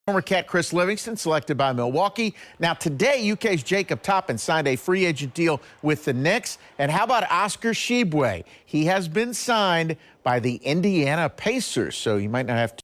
Former Cat Chris Livingston selected by Milwaukee. Now today, UK's Jacob Toppin signed a free agent deal with the Knicks. And how about Oscar Tshiebwe? He has been signed by the Indiana Pacers, so you might not have to